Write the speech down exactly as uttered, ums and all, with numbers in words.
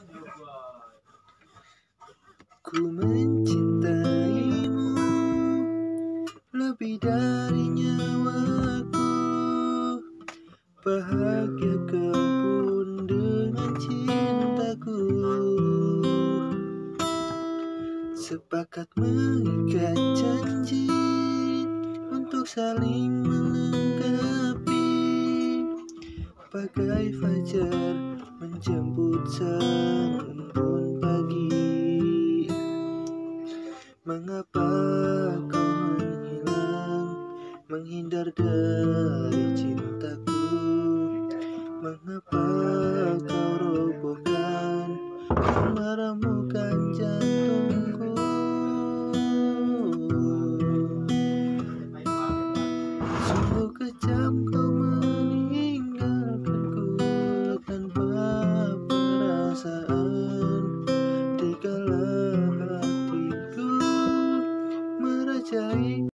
Ku mencintaimu lebih dari nyawaku. Bahagia kau pun dengan cintaku. Sepakat mengikat janji untuk saling melengkapi, bagai fajar menjemput sang embun pagi. Mengapa kau menghilang, menghindar dari cintaku? Mengapa kau robohkan, meremukan jantungku? Sungguh kejam kau meninggalkanku tanpa perasaan, dikala hatiku merajai